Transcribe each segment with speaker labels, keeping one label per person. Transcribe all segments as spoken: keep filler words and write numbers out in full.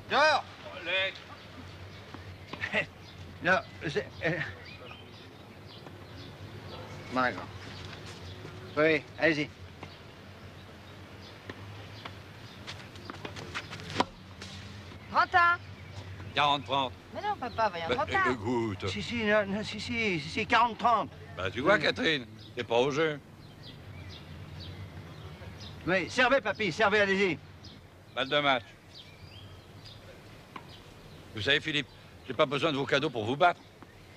Speaker 1: Dehors.
Speaker 2: Allez.
Speaker 1: Non, c'est... D'accord. Oui, allez-y.
Speaker 3: Trentin.
Speaker 2: quarante trente.
Speaker 3: Mais non, papa, voyons,
Speaker 2: Bah,
Speaker 3: Trentin.
Speaker 2: écoute.
Speaker 1: Si, si, non, non, si, si, si, si, quarante trente.
Speaker 2: Bah, tu vois, Catherine, t'es pas au jeu.
Speaker 1: Oui, servez, papy, servez, allez-y.
Speaker 2: Balle de match. Vous savez, Philippe, j'ai pas besoin de vos cadeaux pour vous battre.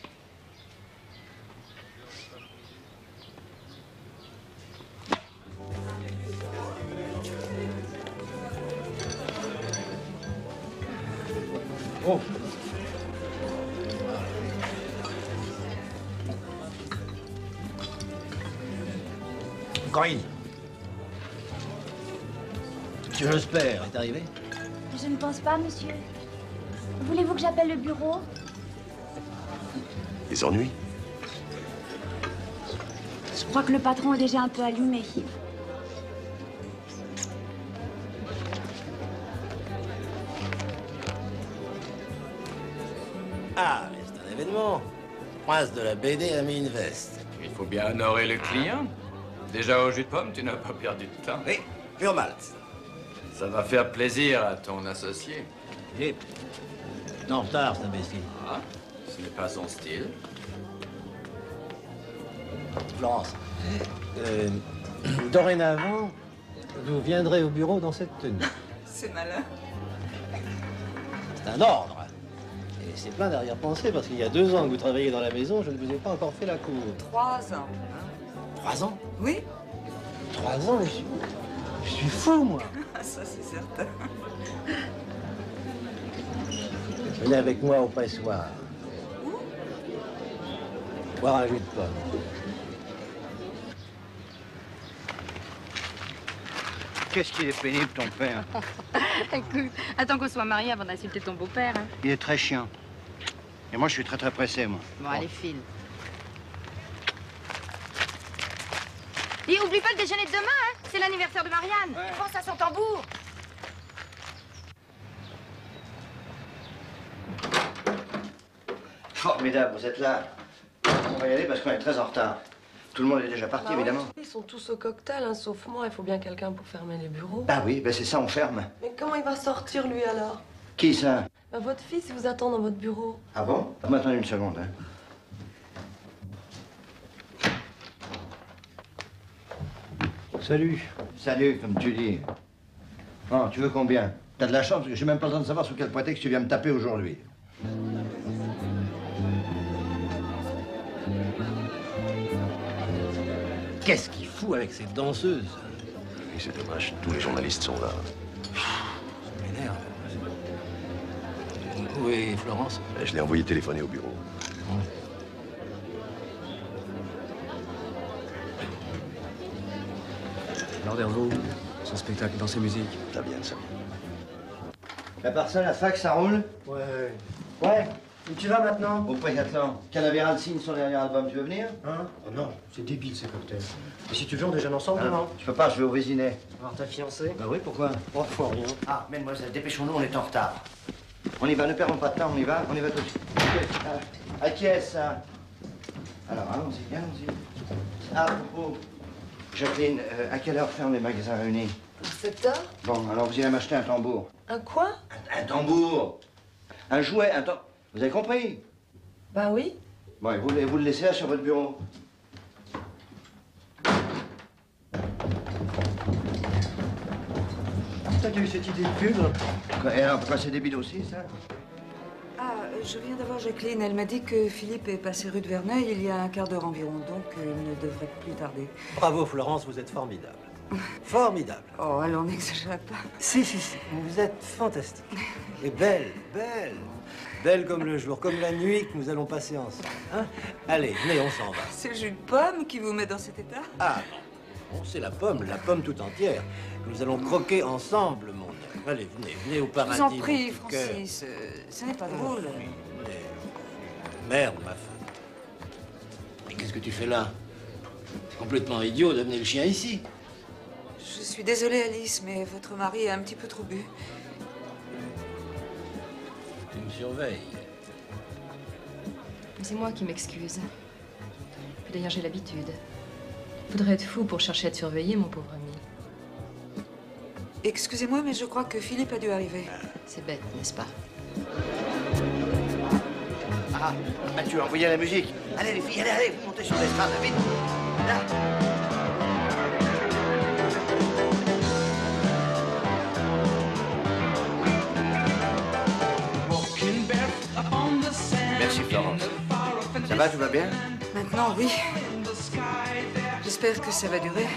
Speaker 1: Oh.
Speaker 4: Corinne. Monsieur Jesper est arrivé?
Speaker 5: Je ne pense pas, monsieur. Voulez-vous que j'appelle le bureau?
Speaker 6: Les ennuis?
Speaker 5: Je crois que le patron est déjà un peu allumé.
Speaker 4: Ah, mais c'est un événement. Prince de la B D a mis une veste.
Speaker 7: Il faut bien honorer le client. Déjà au jus de pomme, tu n'as pas perdu de temps.
Speaker 4: Oui, pur malt.
Speaker 7: Ça va faire plaisir à ton associé.
Speaker 4: Et... En retard, cet imbécile.
Speaker 7: Ah, ce n'est pas son style.
Speaker 4: Florence, euh, dorénavant, vous viendrez au bureau dans cette tenue.
Speaker 3: C'est malin.
Speaker 4: C'est un ordre. Et c'est plein d'arrière-pensée, parce qu'il y a deux ans que vous travaillez dans la maison, je ne vous ai pas encore fait la cour.
Speaker 3: Trois ans.
Speaker 4: Trois ans?
Speaker 3: Oui.
Speaker 4: Trois ans, je suis, je suis fou, moi.
Speaker 3: Ça, c'est certain.
Speaker 4: Venez avec moi au pressoir.
Speaker 3: Où?
Speaker 4: Boire un jus de pomme.
Speaker 1: Qu'est-ce qu'il est pénible, ton père.
Speaker 8: Écoute, attends qu'on soit mariés avant d'insulter ton beau-père. Hein.
Speaker 1: Il est très chiant. Et moi, je suis très, très pressé, moi.
Speaker 8: Bon, allez, file. Et oublie pas le déjeuner de demain, hein. C'est l'anniversaire de Marianne.
Speaker 3: Ouais. Pense à son tambour.
Speaker 1: Formidable, vous êtes là. On va y aller parce qu'on est très en retard. Tout le monde est déjà parti,
Speaker 9: Bah ouais,
Speaker 1: évidemment.
Speaker 9: ils sont tous au cocktail, hein, sauf moi. Il faut bien quelqu'un pour fermer les bureaux.
Speaker 1: Bah oui, ben c'est ça, on ferme.
Speaker 9: Mais comment il va sortir, lui, alors?
Speaker 1: Qui, ça?
Speaker 9: Bah, votre fils, il vous attend dans votre bureau.
Speaker 1: Ah bon? Vous m'attendez une seconde, hein.
Speaker 4: Salut.
Speaker 1: Salut, comme tu dis. Bon, tu veux combien? T'as de la chance, parce que j'ai même pas besoin de savoir sous quel prétexte tu viens me taper aujourd'hui.
Speaker 4: Qu'est-ce qu'il fout avec cette danseuse?
Speaker 6: Oui, c'est dommage, tous les journalistes sont là.
Speaker 4: Ça m'énerve. Où est Florence?
Speaker 6: Je l'ai envoyé téléphoner au bureau.
Speaker 10: Alors, Dervaux, son spectacle, danse et musique.
Speaker 6: Ça vient, ça vient.
Speaker 1: À part ça, la fac, ça roule?
Speaker 4: Ouais.
Speaker 1: Ouais. Où tu vas maintenant? Au Précathlon. Canaveral signe son dernier album, tu veux venir?
Speaker 10: Hein? Oh non, c'est débile ces cocktails. Et si tu veux, on déjeune ensemble demain.
Speaker 1: Je peux pas, je vais au Vésinet.
Speaker 10: Voir ta fiancée?
Speaker 1: Bah oui, pourquoi?
Speaker 10: Oh, faut rien.
Speaker 1: Ah, mademoiselle, dépêchons-nous, on est en retard. On y va, ne perdons pas de temps, on y va, on y va tout de suite. À, à qui est-ce, ça? Alors, allons-y, allons-y. Ah, à propos, Jacqueline, euh, à quelle heure ferment les magasins réunis?
Speaker 9: À sept heures?
Speaker 1: Bon, alors vous irez m'acheter un tambour.
Speaker 9: Un quoi?
Speaker 1: Un, un tambour? Un jouet, un tambour. Vous avez compris?
Speaker 9: Bah oui.
Speaker 1: Bon, et vous, et vous le laissez là sur votre bureau.
Speaker 10: T'as eu cette idée de pub?
Speaker 1: Quoi, et alors, pourquoi c'est débile aussi, ça?
Speaker 3: Ah, je viens d'avoir Jacqueline. Elle m'a dit que Philippe est passé rue de Verneuil il y a un quart d'heure environ, donc euh, il ne devrait plus tarder.
Speaker 4: Bravo, Florence, vous êtes formidable. Formidable.
Speaker 3: Oh, alors n'exagérez pas.
Speaker 4: Si, si, si. Vous êtes fantastique. Et belle, belle. Belle comme le jour, comme la nuit que nous allons passer ensemble. Hein? Allez, venez, on s'en va.
Speaker 3: C'est le jus de pomme qui vous met dans cet état?
Speaker 4: Ah non, bon, c'est la pomme, la pomme tout entière. Nous allons croquer ensemble, mon œuf. Allez, venez, venez au
Speaker 3: Je
Speaker 4: paradis.
Speaker 3: vous en
Speaker 4: mon
Speaker 3: prie,
Speaker 4: petit cœur.
Speaker 3: Francis. euh, Ce n'est pas drôle.
Speaker 4: Mais... Merde, ma femme. Mais qu'est-ce que tu fais là? C'est complètement idiot d'amener le chien ici.
Speaker 3: Je suis désolée, Alice, mais votre mari est un petit peu trop bu.
Speaker 4: me surveille.
Speaker 9: C'est moi qui m'excuse. Puis d'ailleurs, j'ai l'habitude. Faudrait être fou pour chercher à te surveiller, mon pauvre ami.
Speaker 3: Excusez-moi, mais je crois que Philippe a dû arriver.
Speaker 9: C'est bête, n'est-ce pas?
Speaker 1: Ah, ah, tu as envoyé la musique. Allez, les filles, allez, allez, vous montez sur l'estrade, vite. Là. Merci, Florence. Ça va, tout va bien?
Speaker 3: Maintenant, oui. J'espère que ça va durer.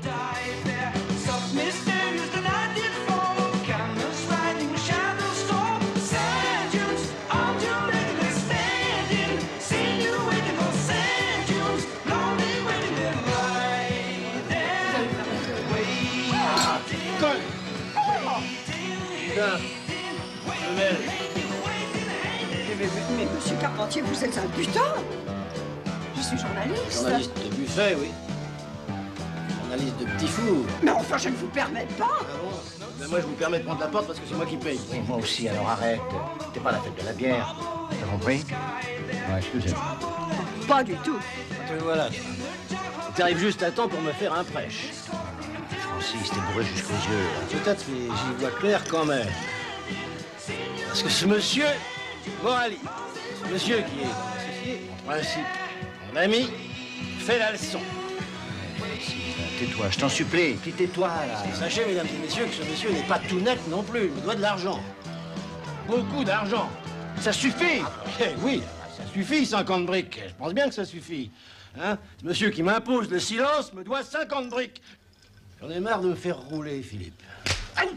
Speaker 11: Mais, mais, mais, monsieur Carpentier, vous êtes un butin. Je suis journaliste.
Speaker 4: Journaliste de buffet, oui. Journaliste de petit four.
Speaker 11: Mais enfin, je ne vous permets pas.
Speaker 4: Ah bon? Ben moi, je vous permets de prendre la porte parce que c'est moi qui paye.
Speaker 1: Oui, moi aussi, alors arrête. T'es pas la fête de la bière. T'as compris? Ouais, excusez-moi.
Speaker 11: Pas du tout.
Speaker 4: Te voilà. Tu arrives juste à temps pour me faire un prêche.
Speaker 1: Francis, t'es bourré jusqu'aux yeux.
Speaker 4: Peut-être, mais j'y vois clair quand même. Parce que ce monsieur moralise. Ce monsieur qui est mon associé, en principe, mon ami, fait la leçon.
Speaker 1: Tais-toi, je t'en supplie. Puis tais-toi, là.
Speaker 4: Sachez, mesdames et messieurs, que ce monsieur n'est pas tout net non plus. Il me doit de l'argent. Beaucoup d'argent.
Speaker 1: Ça suffit.
Speaker 4: Eh oui, ça suffit, cinquante briques. Je pense bien que ça suffit. Hein? Ce monsieur qui m'impose le silence me doit cinquante briques. J'en ai marre de me faire rouler, Philippe. Aïe!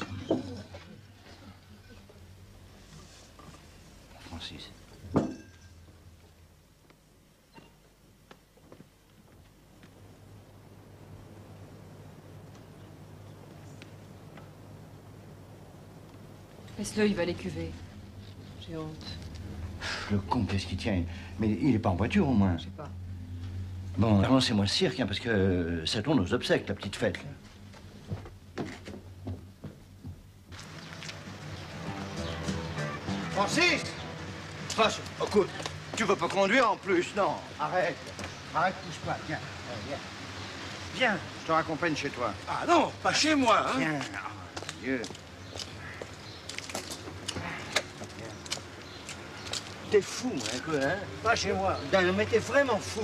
Speaker 1: Francis.
Speaker 9: Laisse-le, il va les cuver. J'ai honte.
Speaker 1: Le con, qu'est-ce qu'il tient? Mais il est pas en voiture, au moins.
Speaker 9: Je sais pas.
Speaker 1: Bon, avancez-moi le cirque, hein, parce que euh, ça tourne aux obsèques, la petite fête, là. Francis! Francis, écoute, tu veux pas conduire en plus, non? Arrête. Arrête, pousse pas. Viens, viens. Viens, je te raccompagne chez toi.
Speaker 4: Ah non, pas chez moi, hein?
Speaker 1: Viens. Oh, Dieu. T'es fou, hein, quoi, hein? Pas chez moi. Non, mais t'es vraiment fou.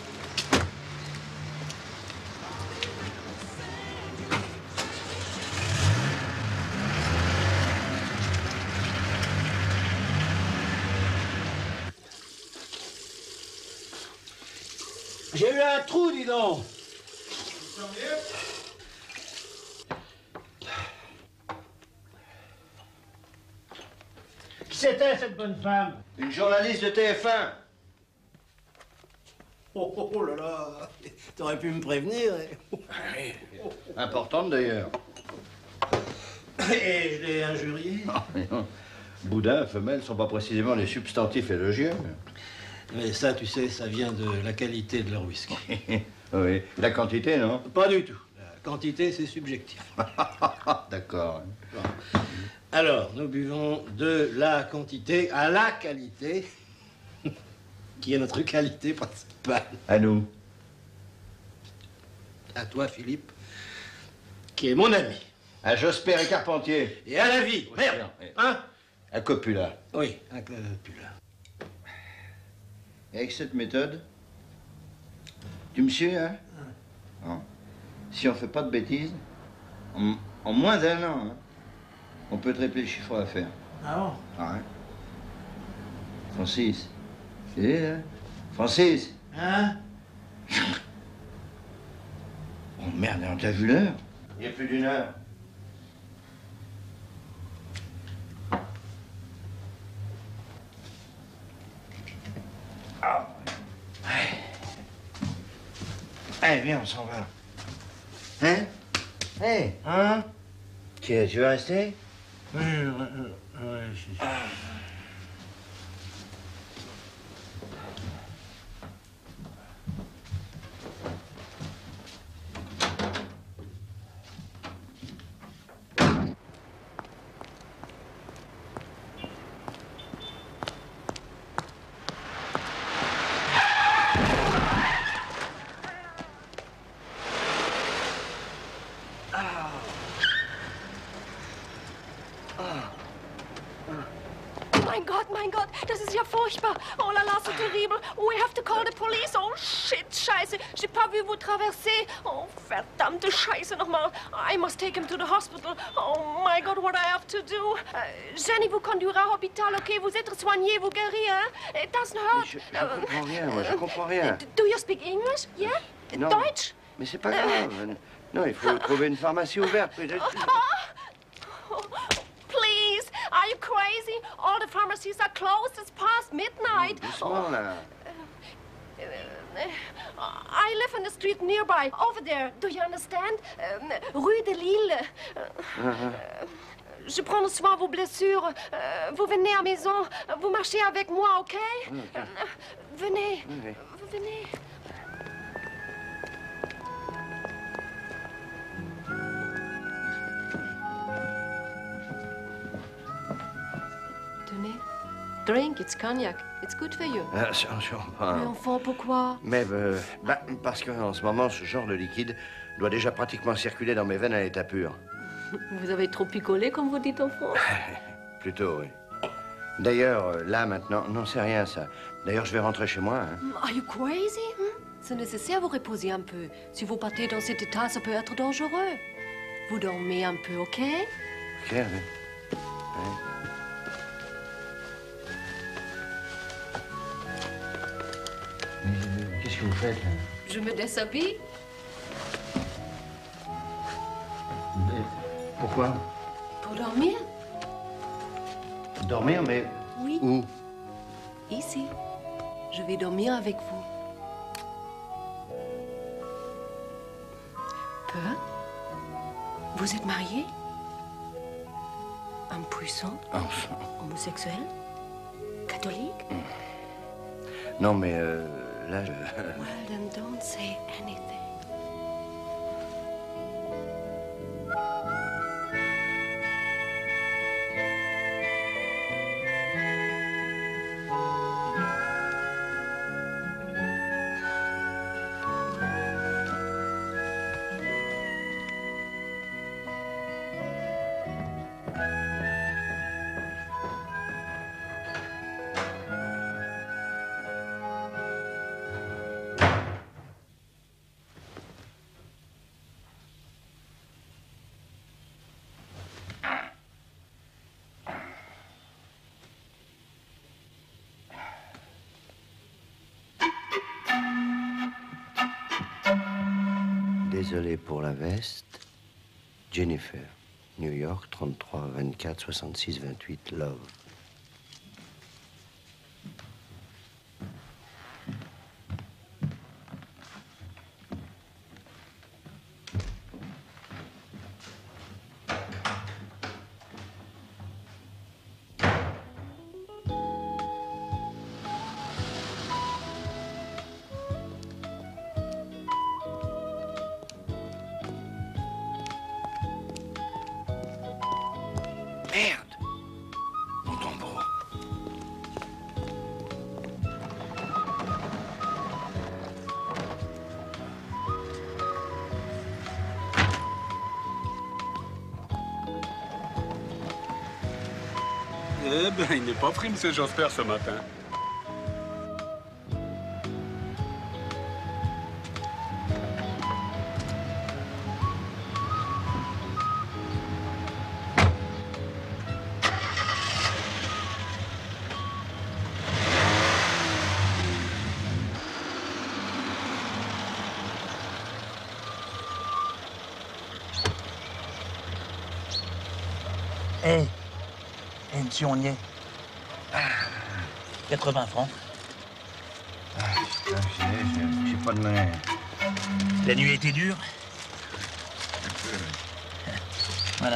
Speaker 4: J'ai eu un trou, dis donc. Qui c'était, cette bonne femme?
Speaker 1: Une journaliste de T F un.
Speaker 4: Oh, oh, oh là là. T'aurais pu me prévenir.
Speaker 1: Oui. Importante, d'ailleurs.
Speaker 4: Et je l'ai injurié.
Speaker 1: Oh, mais non. Boudin, femelle sont pas précisément les substantifs élogieux.
Speaker 4: Mais ça, tu sais, ça vient de la qualité de leur whisky.
Speaker 1: Oui. La quantité, non?
Speaker 4: Pas du tout. La quantité, c'est subjectif.
Speaker 1: D'accord.
Speaker 4: Bon. Alors, nous buvons de la quantité à la qualité, qui est notre qualité principale.
Speaker 1: À nous.
Speaker 4: À toi, Philippe, qui est mon ami.
Speaker 1: À Jospert et Carpentier.
Speaker 4: Et à la vie. Merde. Hein?
Speaker 1: À Copula.
Speaker 4: Oui, à Copula.
Speaker 1: Et avec cette méthode, tu me suis, hein? Bon. Si on fait pas de bêtises, en, en moins d'un an, hein, on peut tripler le chiffre d'affaires.
Speaker 4: Ah bon?
Speaker 1: Ah, hein? Francis. Tu sais, hein? Francis.
Speaker 4: Hein?
Speaker 1: Oh merde, on t'a vu l'heure? Il y a plus d'une heure. Ah. Allez, viens, on s'en va. Hein? Hé, hey, hein? Tu, tu veux rester?
Speaker 4: Oui, oui, oui, je...
Speaker 1: Ah.
Speaker 12: Mein Gott, mein Gott, das ist ja furchtbar. Oh là là, c'est terrible. We have to call the police. Oh shit, Scheiße. J'ai pas vu vous traverser. Oh, verdammte Scheiße nochmal. I must take him to the hospital. Oh my God, what I have to do. Uh, Jenny vous conduira à l'hôpital, ok? Vous êtes soigné, vous guérir, hein? It doesn't hurt.
Speaker 1: Je, je comprends rien, moi, je comprends rien.
Speaker 12: Do you speak English? Yeah?
Speaker 1: Non,
Speaker 12: Deutsch?
Speaker 1: mais c'est pas grave. Non, il faut trouver une pharmacie ouverte.
Speaker 12: Oh, please, are you crazy? All the pharmacies are closed. It's past midnight.
Speaker 1: Doucement, là.
Speaker 12: I live in the street nearby, over there. Do you understand? Um, Rue de Lille.
Speaker 1: Uh-huh.
Speaker 12: Je prends soin de vos blessures. Euh, vous venez à la maison. Vous marchez avec moi, OK?
Speaker 1: Okay.
Speaker 12: Euh, venez.
Speaker 1: Okay.
Speaker 12: Vous venez.
Speaker 9: Tenez. Drink, it's cognac. It's good for you.
Speaker 1: Ah, sûrement pas.
Speaker 12: Mais enfant, pourquoi?
Speaker 1: Mais euh, bah, parce qu'en ce moment, ce genre de liquide doit déjà pratiquement circuler dans mes veines à l'état pur.
Speaker 9: Vous avez trop picolé, comme vous dites en France?
Speaker 1: Plutôt, oui. D'ailleurs, euh, là, maintenant, non, c'est rien, ça. D'ailleurs, je vais rentrer chez moi. Hein.
Speaker 12: Are you crazy? Hmm? C'est nécessaire de vous reposer un peu. Si vous partez dans cet état, ça peut être dangereux. Vous dormez un peu, OK?
Speaker 1: Ok, oui. Ouais. Mais qu'est-ce que vous faites, là?
Speaker 9: Je me déshabille.
Speaker 1: Mais pourquoi?
Speaker 12: Pour dormir?
Speaker 1: Dormir, mais
Speaker 12: Oui.
Speaker 1: où?
Speaker 12: Ici. Je vais dormir avec vous. Peu? Vous êtes marié? Impuissant?
Speaker 1: Enfin.
Speaker 12: Homosexuel? Catholique?
Speaker 1: Non, mais euh, là, je...
Speaker 12: Well, then don't say anything.
Speaker 1: Désolé pour la veste. Jennifer, New York, trente-trois vingt-quatre soixante-six vingt-huit, Love. Merde! Mon tambour.
Speaker 13: Eh ben, il n'est pas pris, M. Josper, ce matin.
Speaker 14: Hé, hey, si on y est. quatre-vingts francs.
Speaker 1: Ah, putain, j'ai- j'ai pas de monnaie.
Speaker 14: La nuit était dure. Voilà.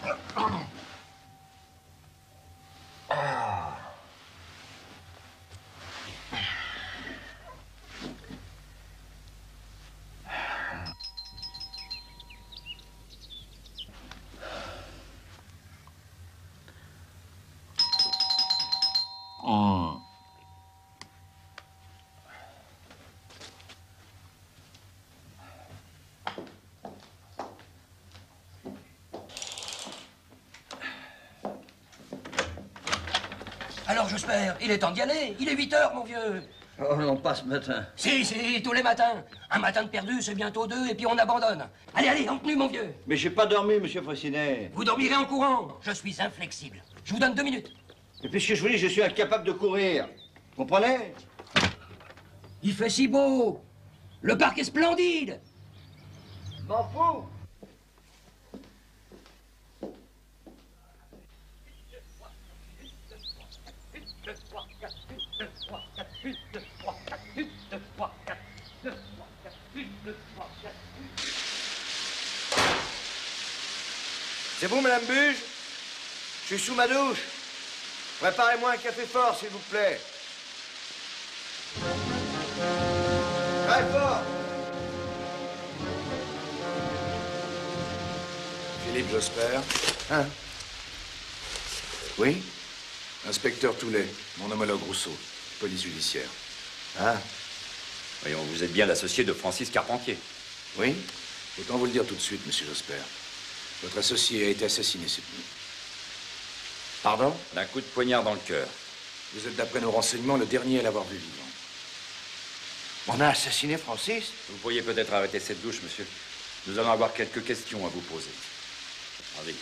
Speaker 2: Mmh.
Speaker 15: Alors, j'espère, il est temps d'y aller. Il est huit heures, mon vieux.
Speaker 1: Oh non, pas ce matin.
Speaker 15: Si, si, tous les matins. Un matin de perdu, c'est bientôt deux, et puis on abandonne. Allez, allez, en tenue, mon vieux.
Speaker 1: Mais j'ai pas dormi, monsieur Fraissinet.
Speaker 15: Vous dormirez en courant. Je suis inflexible. Je vous donne deux minutes.
Speaker 1: Et puisque je vous dis, je suis incapable de courir. Vous comprenez?
Speaker 15: Il fait si beau. Le parc est splendide.
Speaker 1: M'en fous. C'est vous, Madame Buge? Je suis sous ma douche. Préparez-moi un café fort, s'il vous plaît. Très fort.
Speaker 16: Philippe Josper.
Speaker 1: Hein? Oui?
Speaker 16: Inspecteur Toulet, mon homologue Rousseau, police judiciaire.
Speaker 1: Ah.
Speaker 2: Voyons, vous êtes bien l'associé de Francis Carpentier.
Speaker 16: Oui? Autant vous le dire tout de suite, monsieur Josper. Votre associé a été assassiné cette nuit.
Speaker 1: Pardon?
Speaker 2: D'un coup de poignard dans le cœur.
Speaker 16: Vous êtes, d'après nos renseignements, le dernier à l'avoir vu vivant.
Speaker 1: On a assassiné Francis?
Speaker 2: Vous pourriez peut-être arrêter cette douche, monsieur. Nous allons avoir quelques questions à vous poser. Allez.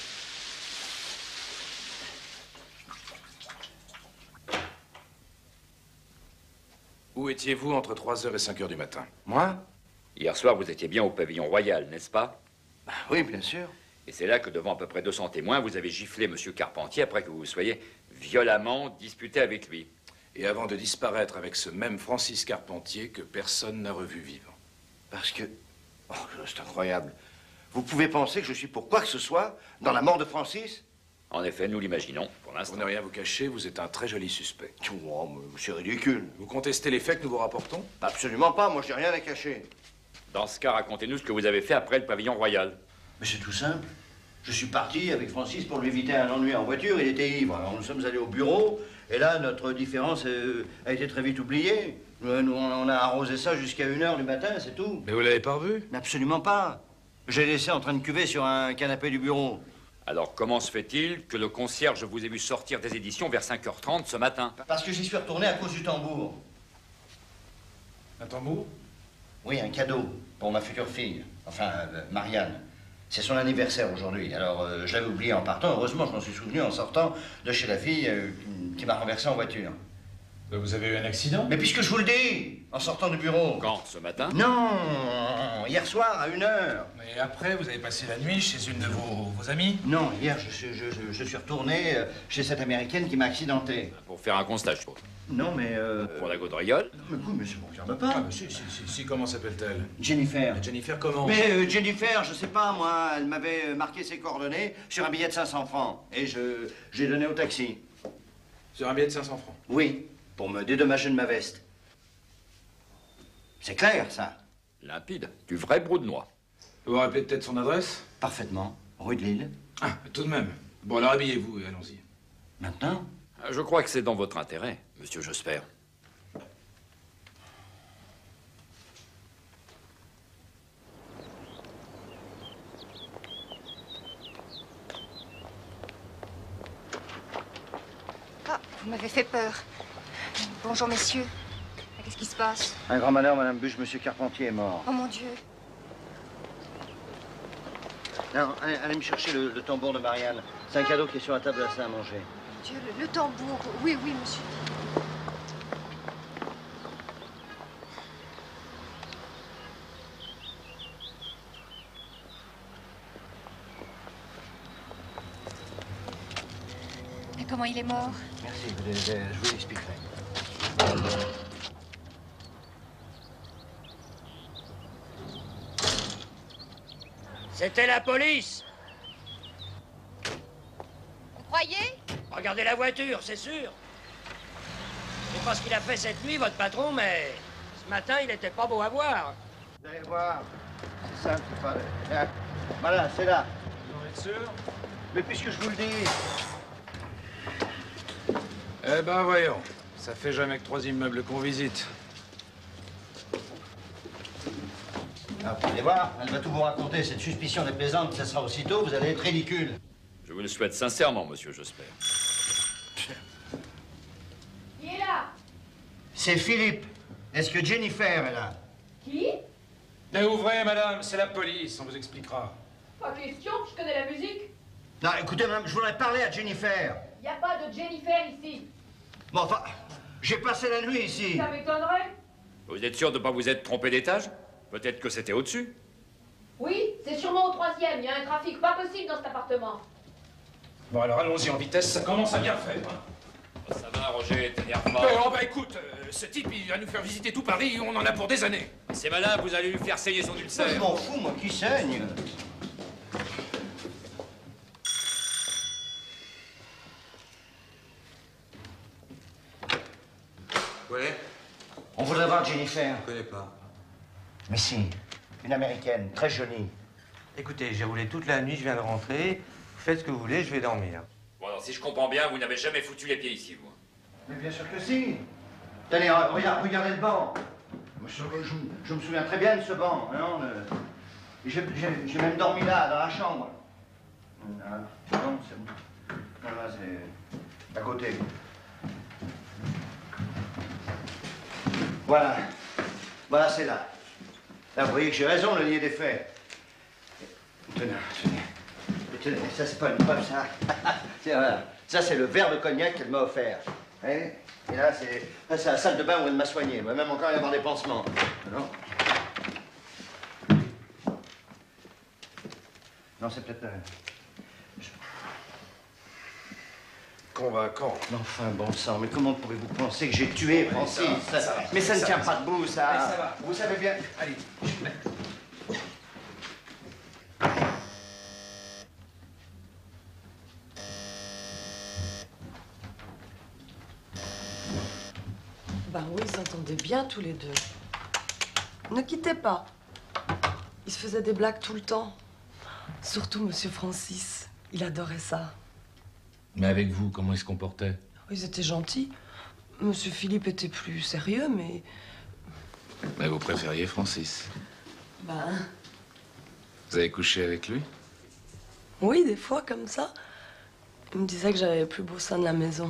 Speaker 16: Où étiez-vous entre trois heures et cinq heures du matin?
Speaker 1: Moi?
Speaker 2: Hier soir, vous étiez bien au pavillon royal, n'est-ce pas?
Speaker 1: Bah, oui, bien sûr.
Speaker 2: Et c'est là que, devant à peu près deux cents témoins, vous avez giflé monsieur Carpentier après que vous vous soyez violemment disputé avec lui.
Speaker 16: Et avant de disparaître avec ce même Francis Carpentier que personne n'a revu vivant.
Speaker 1: Parce que... Oh, c'est incroyable. Vous pouvez penser que je suis pour quoi que ce soit dans la mort de Francis?
Speaker 2: En effet, nous l'imaginons, pour l'instant.
Speaker 16: Pour ne rien vous cacher, vous êtes un très joli suspect.
Speaker 1: Oh, mais c'est ridicule.
Speaker 16: Vous contestez les faits que nous vous rapportons?
Speaker 1: Absolument pas, moi j'ai rien à cacher.
Speaker 2: Dans ce cas, racontez-nous ce que vous avez fait après le pavillon royal.
Speaker 1: Mais c'est tout simple. Je suis parti avec Francis pour lui éviter un ennui en voiture. Il était ivre. Alors nous sommes allés au bureau. Et là, notre différence euh, a été très vite oubliée. Nous, nous, on a arrosé ça jusqu'à une heure du matin, c'est tout.
Speaker 16: Mais vous l'avez pas revu?
Speaker 1: Mais absolument pas. J'ai laissé en train de cuver sur un canapé du bureau.
Speaker 2: Alors, comment se fait-il que le concierge vous ait vu sortir des éditions vers cinq heures trente ce matin?
Speaker 1: Parce que j'y suis retourné à cause du tambour.
Speaker 16: Un tambour?
Speaker 1: Oui, un cadeau pour ma future fille. Enfin, euh, Marianne. C'est son anniversaire aujourd'hui. Alors, euh, je l'avais oublié en partant. Heureusement, je m'en suis souvenu en sortant de chez la fille euh, qui m'a renversé en voiture.
Speaker 16: Vous avez eu un accident?
Speaker 1: Mais puisque je vous le dis, en sortant du bureau.
Speaker 2: Quand, ce matin?
Speaker 1: Non, hier soir à une heure.
Speaker 16: Et après, vous avez passé la nuit chez une de vos, vos amies?
Speaker 1: Non, hier, je, suis- je, je, je suis retourné euh, chez cette Américaine qui m'a accidenté.
Speaker 2: Pour faire un constat, je suppose.
Speaker 1: Non, mais... Euh...
Speaker 2: Pour la gaudriole?
Speaker 1: Mais écoute, mais ça ne me regarde pas.
Speaker 16: Ah, mais si, si, si, si, comment s'appelle-t-elle?
Speaker 1: Jennifer.
Speaker 16: Jennifer comment?
Speaker 1: Mais euh, Jennifer, je sais pas, moi, elle m'avait euh, marqué ses coordonnées sur un billet de cinq cents francs. Et je j'ai donné au taxi.
Speaker 16: Sur un billet de cinq cents francs?
Speaker 1: Oui, pour me dédommager de ma veste. C'est clair, ça?
Speaker 2: Limpide. Du vrai brou de noix.
Speaker 16: Vous vous rappelez peut-être son adresse?
Speaker 1: Parfaitement. Rue de Lille.
Speaker 16: Ah, mais tout de même. Bon, alors habillez-vous et allons-y.
Speaker 1: Maintenant?
Speaker 2: Je crois que c'est dans votre intérêt, monsieur Josper.
Speaker 8: Ah, vous m'avez fait peur. Bonjour, messieurs. Qu'est-ce qui se passe?
Speaker 1: Un grand malheur, Madame Buche, Monsieur Carpentier est mort.
Speaker 8: Oh, mon Dieu.
Speaker 1: Non, allez, allez me chercher le, le tambour de Marianne. C'est un cadeau qui est sur la table à ça à manger.
Speaker 8: Mon Dieu, le, le tambour. Oui, oui, monsieur. Et comment il est mort?
Speaker 1: Merci, je, je, je vous l'expliquerai.
Speaker 15: C'était la police.
Speaker 8: croyez?
Speaker 15: Regardez la voiture, c'est sûr. Je sais pas ce qu'il a fait cette nuit, votre patron, mais ce matin, il était pas beau à voir.
Speaker 1: Vous allez voir. C'est simple, c'est pas... Là. Voilà, c'est là.
Speaker 16: Vous en êtes sûr?
Speaker 1: Mais puisque je vous le dis...
Speaker 16: Eh ben, voyons. Ça fait jamais que trois immeubles qu'on visite.
Speaker 1: Ah, vous allez voir, elle va tout vous raconter. Cette suspicion déplaisante, ça sera aussitôt, vous allez être ridicule.
Speaker 2: Je vous le souhaite sincèrement, monsieur Josper.
Speaker 12: Qui est là?
Speaker 1: C'est Philippe. Est-ce que Jennifer est là?
Speaker 12: Qui?
Speaker 16: Mais ouvrez, madame, c'est la police, on vous expliquera.
Speaker 12: Pas question, je connais la musique.
Speaker 1: Non, écoutez, madame, je voudrais parler à Jennifer.
Speaker 12: Y a pas de Jennifer ici.
Speaker 1: Bon, enfin, j'ai passé la nuit ici.
Speaker 12: Ça m'étonnerait.
Speaker 2: Vous êtes sûr de ne pas vous être trompé d'étage? Peut-être que c'était au-dessus.
Speaker 12: Oui, c'est sûrement au troisième. Il y a un trafic pas possible dans cet appartement.
Speaker 16: Bon, alors allons-y en vitesse, ça commence à bien faire. Hein.
Speaker 2: Ça va, Roger, t'énerve pas.
Speaker 16: Euh, oh, bah écoute, euh, ce type, il va nous faire visiter tout Paris, on en a pour des années.
Speaker 2: C'est malin, vous allez lui faire saigner son ulcère.
Speaker 1: Je m'en fous, moi, qui saigne.
Speaker 17: Ouais.
Speaker 1: On voudrait voir Jennifer.
Speaker 17: Je connais pas.
Speaker 1: Mais si, une américaine, très jolie.
Speaker 17: Écoutez, j'ai roulé toute la nuit, je viens de rentrer. Faites ce que vous voulez, je vais dormir.
Speaker 2: Bon, alors, si je comprends bien, vous n'avez jamais foutu les pieds ici, vous.
Speaker 1: Mais bien sûr que si. Tenez, regarde, regardez le banc. Je, je- je me souviens très bien de ce banc. Hein, le- J'ai j'ai- j'ai même dormi là, dans la chambre. Ah, non, c'est bon. Non, là, c'est à côté. Voilà. Voilà, c'est là. Là, vous voyez que j'ai raison, le lit est défait. Tenez, tenez. Tenez, ça, c'est pas une preuve, ça. Tiens, voilà. Ça, c'est le verre de cognac qu'elle m'a offert. Hein? Et là, c'est là, c'est la salle de bain où elle m'a soigné. Il va même encore y avoir des pansements. Non? Non, c'est peut-être... euh, je-
Speaker 6: Convaincant.
Speaker 1: Mais enfin, bon sang, mais comment pouvez-vous penser que j'ai tué Francis?
Speaker 6: ça va, ça va.
Speaker 1: Mais ça ne
Speaker 6: Ça
Speaker 1: tient
Speaker 6: va,
Speaker 1: pas
Speaker 6: ça
Speaker 1: debout, ça.
Speaker 6: Allez, ça va.
Speaker 1: Vous savez bien...
Speaker 16: Allez,
Speaker 18: Ben oui, ils s'entendaient bien tous les deux. Ne quittez pas. Ils se faisaient des blagues tout le temps. Surtout Monsieur Francis. Il adorait ça.
Speaker 16: Mais avec vous, comment il se comportait?
Speaker 18: Ils étaient gentils. Monsieur Philippe était plus sérieux, mais...
Speaker 16: Mais vous préfériez Francis.
Speaker 18: Ben...
Speaker 16: Vous avez couché avec lui?
Speaker 18: Oui, des fois, comme ça. Il me disait que j'avais le plus beau sein de la maison.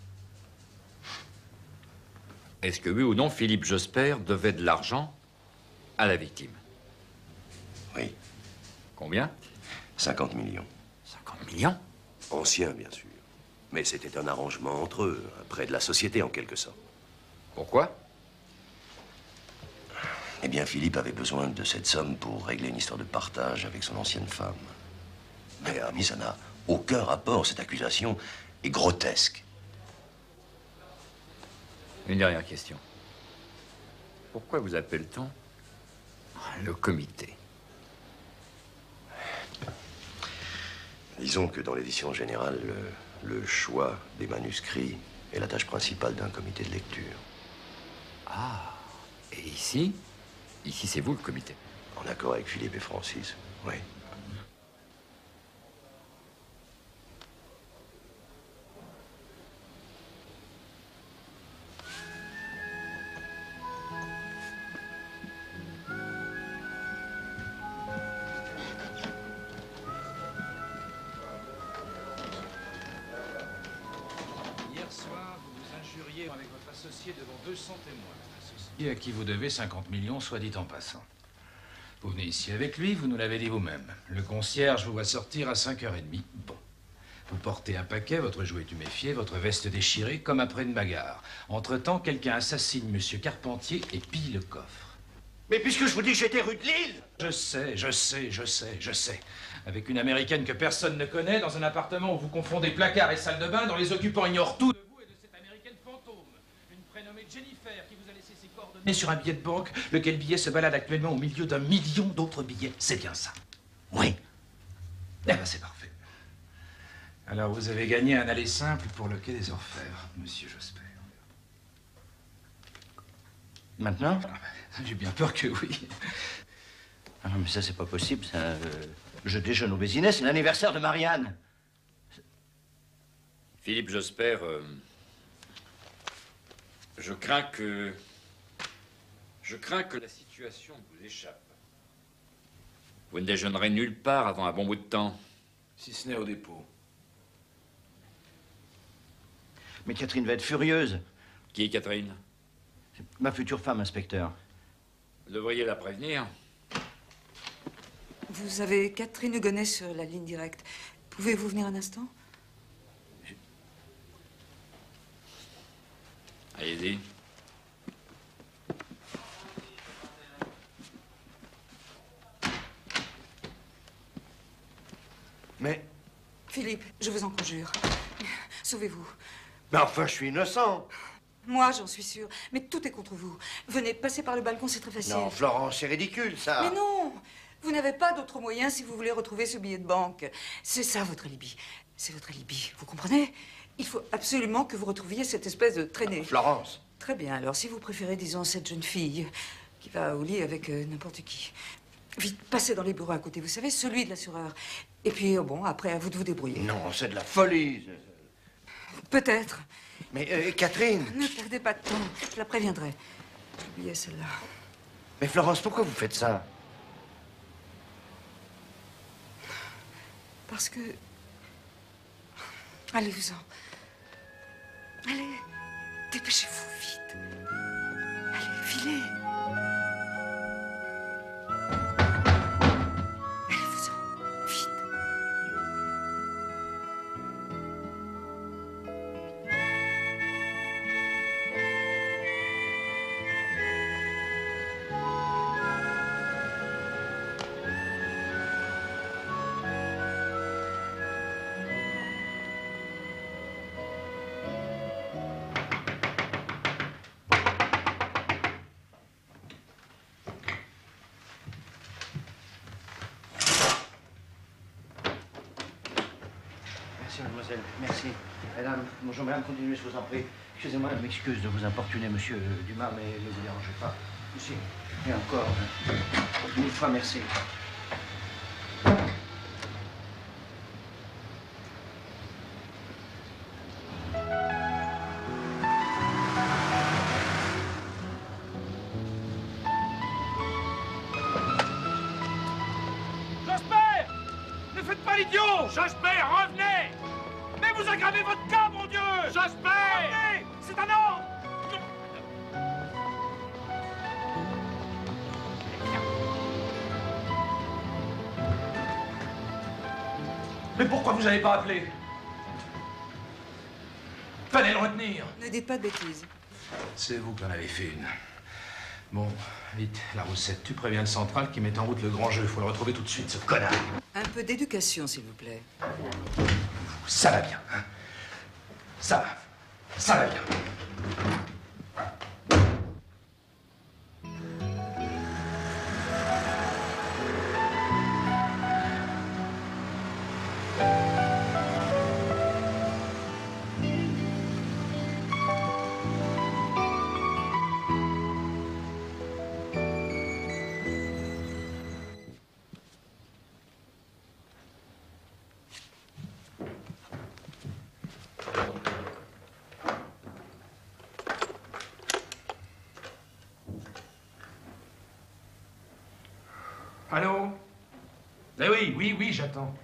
Speaker 2: Est-ce que oui ou non, Philippe Josper devait de l'argent à la victime?
Speaker 6: Oui.
Speaker 2: Combien?
Speaker 6: cinquante millions.
Speaker 2: cinquante millions?
Speaker 6: Ancien, bien sûr. Mais c'était un arrangement entre eux, un prêt de la société en quelque sorte.
Speaker 2: Pourquoi?
Speaker 6: Eh bien, Philippe avait besoin de cette somme pour régler une histoire de partage avec son ancienne femme. Mais, ami, ça n'a aucun rapport. Cette accusation est grotesque.
Speaker 2: Une dernière question. Pourquoi vous appelle-t-on le comité?
Speaker 6: Disons que dans l'édition générale, le, le choix des manuscrits est la tâche principale d'un comité de lecture.
Speaker 2: Ah, et ici? Ici, c'est vous le comité.
Speaker 6: En accord avec Philippe et Francis, oui.
Speaker 16: Hier soir, vous vous injuriez avec votre associé devant deux cents témoins. Associé à qui vous devez cinquante millions, soit dit en passant. Vous venez ici avec lui, vous nous l'avez dit vous-même. Le concierge vous voit sortir à cinq heures trente. Bon. Vous portez un paquet, votre jouet est tuméfié, votre veste déchirée, comme après une bagarre. Entre-temps, quelqu'un assassine Monsieur Carpentier et pille le coffre.
Speaker 1: Mais puisque je vous dis que j'étais rue de Lille!
Speaker 16: Je sais, je sais, je sais, je sais. Avec une américaine que personne ne connaît, dans un appartement où vous confondez placard et salle de bain, dont les occupants ignorent tout de vous et de cette américaine fantôme. Une prénommée Jennifer qui vous a laissé ses coordonnées sur un billet de banque, lequel billet se balade actuellement au milieu d'un million d'autres billets. C'est bien ça. Oui. Eh ben c'est parfait. Alors, vous avez gagné un aller simple pour le quai des Orfèvres, monsieur Josper.
Speaker 1: Maintenant?
Speaker 16: Ah ben, j'ai bien peur que oui.
Speaker 1: Ah non, mais ça, c'est pas possible. Ça, euh, je déjeune au Bézinet, c'est l'anniversaire de Marianne.
Speaker 2: Philippe Josper, euh, je crains que... Je crains que la situation vous échappe. Vous ne déjeunerez nulle part avant un bon bout de temps.
Speaker 16: Si ce n'est au dépôt.
Speaker 1: Mais Catherine va être furieuse.
Speaker 2: Qui est Catherine?
Speaker 1: Ma future femme, inspecteur.
Speaker 2: Vous devriez la prévenir.
Speaker 3: Vous avez Catherine Hugonnet sur la ligne directe. Pouvez-vous venir un instant?
Speaker 2: Allez-y.
Speaker 1: Mais...
Speaker 3: Philippe, je vous en conjure. Sauvez-vous.
Speaker 1: Mais enfin, je suis innocent.
Speaker 3: Moi, j'en suis sûre. Mais tout est contre vous. Venez, passez par le balcon, c'est très facile.
Speaker 1: Non, Florence, c'est ridicule, ça.
Speaker 3: Mais non! Vous n'avez pas d'autre moyen si vous voulez retrouver ce billet de banque. C'est ça, votre alibi. C'est votre alibi, vous comprenez? Il faut absolument que vous retrouviez cette espèce de traînée.
Speaker 1: Florence.
Speaker 3: Très bien, alors si vous préférez, disons, cette jeune fille qui va au lit avec euh, n'importe qui. Vite, passez dans les bureaux à côté, vous savez, celui de l'assureur. Et puis, oh bon, après, à vous de vous débrouiller.
Speaker 1: Non, c'est de la folie.
Speaker 3: Peut-être.
Speaker 1: Mais, euh, Catherine...
Speaker 3: Ne perdez pas de temps, je la préviendrai. J'ai oublié celle-là.
Speaker 1: Mais Florence, pourquoi vous faites ça?
Speaker 3: Parce que... Allez-vous-en. Allez, dépêchez-vous vite. Allez, filez. Allez-vous-en, vite.
Speaker 1: Merci, mademoiselle. Merci. Madame, bonjour, madame, continuez, je vous en prie. Excusez-moi, je m'excuse de vous importuner, monsieur Dumas, mais ne vous dérangez pas. Monsieur, et encore, hein. Mille fois merci.
Speaker 4: Josper! Ne faites pas l'idiot! Josper, revenez! Mais vous aggravez votre cas, mon Dieu! Josper! Revenez! C'est un ordre! Mais pourquoi vous n'avez pas appelé? Fallait le retenir.
Speaker 3: Ne dites pas de bêtises.
Speaker 16: C'est vous qui en avez fait une. Bon, vite, la Roussette, tu préviens le central qui met en route le grand jeu. Faut le retrouver tout de suite, ce connard.
Speaker 3: Un peu d'éducation, s'il vous plaît.
Speaker 16: Ça va bien, hein? Ça va. Ça va bien. Allô? Eh oui, oui, oui, j'attends.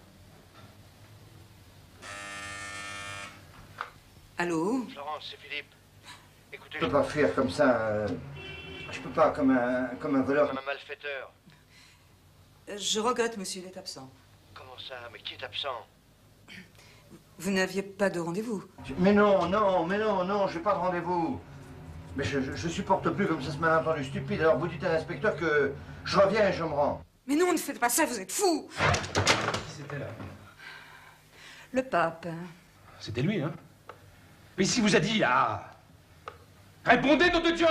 Speaker 3: Allô?
Speaker 1: Florence, c'est Philippe. Écoutez, je peux pas fuir comme ça. euh, Je peux pas comme un, comme un voleur, comme un malfaiteur.
Speaker 3: Je regrette, monsieur, il est absent.
Speaker 1: Comment ça? Mais qui est absent?
Speaker 3: Vous n'aviez pas de rendez-vous?
Speaker 1: Mais non, non, mais non, non, j'ai pas de rendez-vous. Mais je, je, je supporte plus comme ça ce malentendu stupide. Alors vous dites à l'inspecteur que je reviens et je me rends.
Speaker 3: Mais non, ne faites pas ça, vous êtes fou!
Speaker 16: Qui c'était là?
Speaker 3: Le pape.
Speaker 4: C'était lui, hein? Mais s'il vous a dit, là... Répondez, nom de Dieu!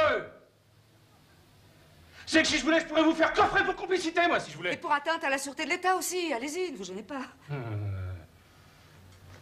Speaker 4: C'est que si je voulais, je pourrais vous faire coffrer pour complicité, moi, si je voulais.
Speaker 3: Et pour atteinte à la sûreté de l'État aussi, allez-y, ne vous gênez pas.
Speaker 4: Euh,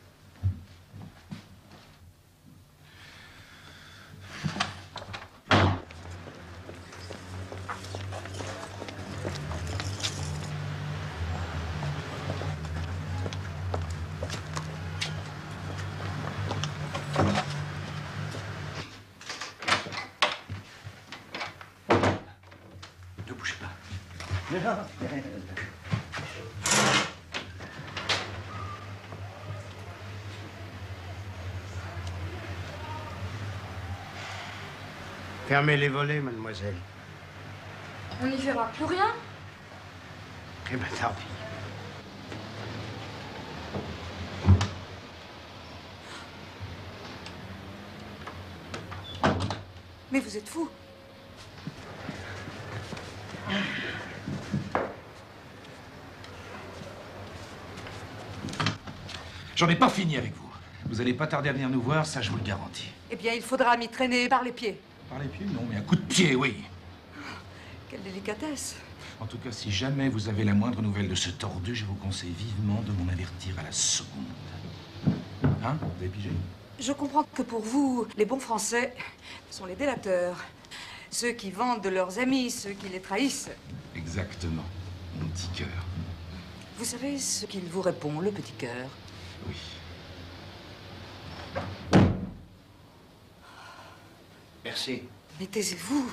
Speaker 10: Fermez les volets, mademoiselle.
Speaker 5: On n'y verra plus rien.
Speaker 10: Eh ben, tant pis.
Speaker 3: Mais vous êtes fou.
Speaker 16: J'en ai pas fini avec vous. Vous allez pas tarder à venir nous voir, ça je vous le garantis.
Speaker 3: Eh bien, il faudra m'y traîner par les pieds.
Speaker 16: Par les pieds, non, mais un coup de pied, oui.
Speaker 3: Quelle délicatesse.
Speaker 16: En tout cas, si jamais vous avez la moindre nouvelle de ce tordu, je vous conseille vivement de m'en avertir à la seconde. Hein? Vous avez pigé?
Speaker 3: Je comprends que pour vous, les bons Français sont les délateurs. Ceux qui vendent de leurs amis, ceux qui les trahissent.
Speaker 16: Exactement, mon petit cœur.
Speaker 3: Vous savez ce qu'il vous répond, le petit cœur?
Speaker 16: Oui.
Speaker 1: Merci.
Speaker 3: Mais taisez-vous.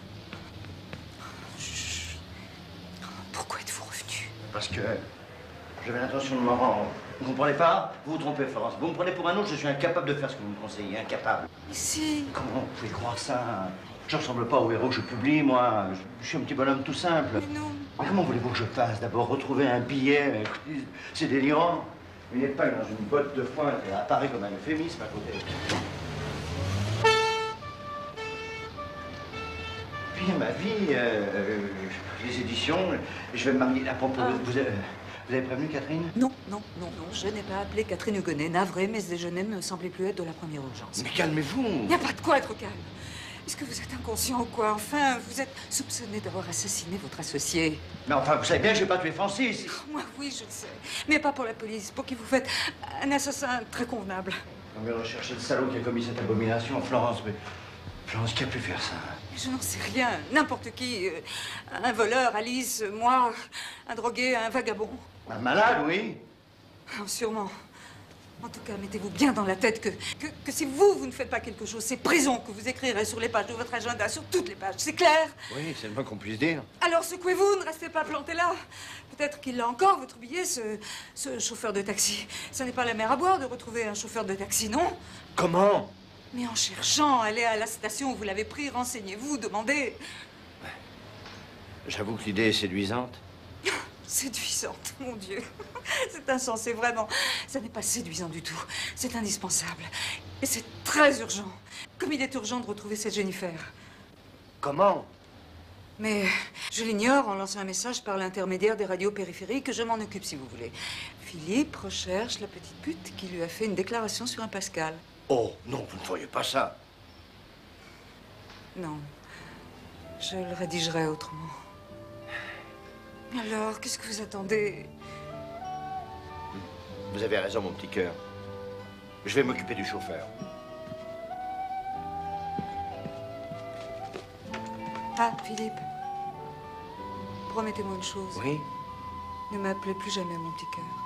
Speaker 3: Chut. Pourquoi êtes-vous revenu?
Speaker 1: Parce que j'avais l'intention de m'en rendre. Vous comprenez pas? Vous vous trompez, Florence. Vous me prenez pour un autre, je suis incapable de faire ce que vous me conseillez. Incapable.
Speaker 3: Mais si.
Speaker 1: Comment vous pouvez croire ça? Je ressemble pas au héros que je publie, moi. Je suis un petit bonhomme tout simple.
Speaker 3: Mais non.
Speaker 1: Mais comment voulez-vous que je fasse? D'abord, retrouver un billet. Écoutez, c'est délirant. Une épingle dans une botte de foin, elle apparaît comme un euphémisme à côté. Puis ma vie, euh, les éditions, je vais me marier. À propos,
Speaker 3: Ah.
Speaker 1: vous, avez, vous avez prévenu Catherine?
Speaker 3: Non, non, non, non, je n'ai pas appelé Catherine Hugonnet. Navré, mais ce déjeuner ne me semblait plus être de la première urgence.
Speaker 1: Mais calmez-vous.
Speaker 3: Il n'y a pas de quoi être calme. Est-ce que vous êtes inconscient ou quoi? Enfin, vous êtes soupçonné d'avoir assassiné votre associé.
Speaker 1: Mais enfin, vous savez bien que je n'ai pas tué Francis.
Speaker 3: Moi, oui, je le sais. Mais pas pour la police, pour qui vous faites un assassin très convenable.
Speaker 1: On vient rechercher le salaud qui a commis cette abomination, Florence. Mais Florence, qui a pu faire ça?
Speaker 3: Je n'en sais rien. N'importe qui. euh, Un voleur, Alice, moi, un drogué, un vagabond.
Speaker 1: Un malade, oui.
Speaker 3: Oh, sûrement. En tout cas, mettez-vous bien dans la tête que, que, que si vous, vous ne faites pas quelque chose, c'est prison que vous écrirez sur les pages de votre agenda, sur toutes les pages. C'est clair?
Speaker 1: Oui, c'est le moins qu'on puisse dire.
Speaker 3: Alors secouez-vous, ne restez pas planté là. Peut-être qu'il a encore, votre billet, ce, ce chauffeur de taxi. Ce n'est pas la mer à boire de retrouver un chauffeur de taxi, non?
Speaker 1: Comment?
Speaker 3: Mais en cherchant, allez à la station où vous l'avez pris, renseignez-vous, demandez.
Speaker 1: J'avoue que l'idée est séduisante.
Speaker 3: Séduisante, mon Dieu. C'est insensé, vraiment. Ça n'est pas séduisant du tout. C'est indispensable. Et c'est très urgent. Comme il est urgent de retrouver cette Jennifer.
Speaker 1: Comment?
Speaker 3: Mais je l'ignore en lançant un message par l'intermédiaire des radios périphériques. Je m'en occupe si vous voulez. Philippe recherche la petite pute qui lui a fait une déclaration sur un Pascal.
Speaker 1: Oh, non, vous ne feriez pas ça.
Speaker 3: Non. Je le rédigerai autrement. Alors, qu'est-ce que vous attendez?
Speaker 1: Vous avez raison, mon petit cœur. Je vais m'occuper du chauffeur.
Speaker 3: Ah, Philippe. Promettez-moi une chose.
Speaker 1: Oui?
Speaker 3: Ne m'appelez plus jamais mon petit cœur.